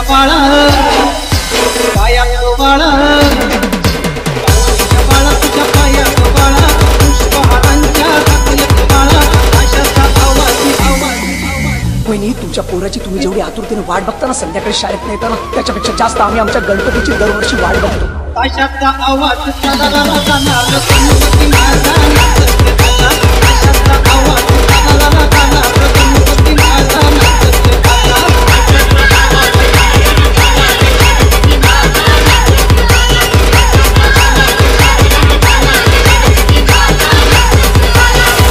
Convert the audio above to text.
बाळा पायात बाळा बाळा तुझ्या पायात बाळा पुष्पहारांच्या घातल्यात बाळा आशाचा आवाज वहिनी तुमच्या पोराची तुम्ही जेवढी आतुरतेने वाट बघता ना संध्याकाळी शाळेत नाही येताना त्याच्यापेक्षा जास्त आम्ही आमच्या गणपतीची दरवर्षी वाट बघतो. आशाचा आवाज जाणार